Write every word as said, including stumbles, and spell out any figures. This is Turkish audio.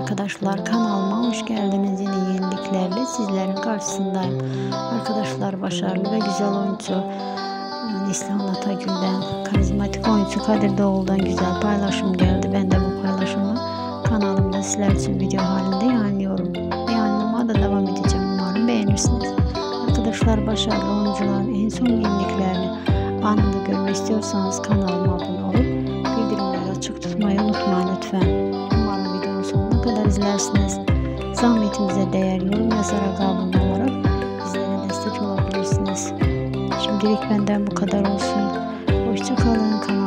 arkadaşlar, kanalıma hoş geldiniz. Yine yeniliklerle sizlerin karşısındayım. Arkadaşlar, başarılı ve güzel oyuncu Neslihan Atagül'den, karizmatik oyuncu Kadir Doğulu'dan güzel paylaşım geldi. Ben de bu paylaşımı kanalımda sizler için video halinde yayınlıyorum. Yayınlamaya da devam edeceğim. Umarım beğenirsiniz. Arkadaşlar, başarılı oyuncuların en son yeniliklerini anında görmek istiyorsanız kanalıma abone olup bildirimleri açık tutmayı unutmayın lütfen. Umarım videonun sonuna kadar izlersiniz. Zahmetimize değer yorum yazarak abone olarak bizlere destek olabilirsiniz. Şimdilik benden bu kadar olsun. Hoşça kalın.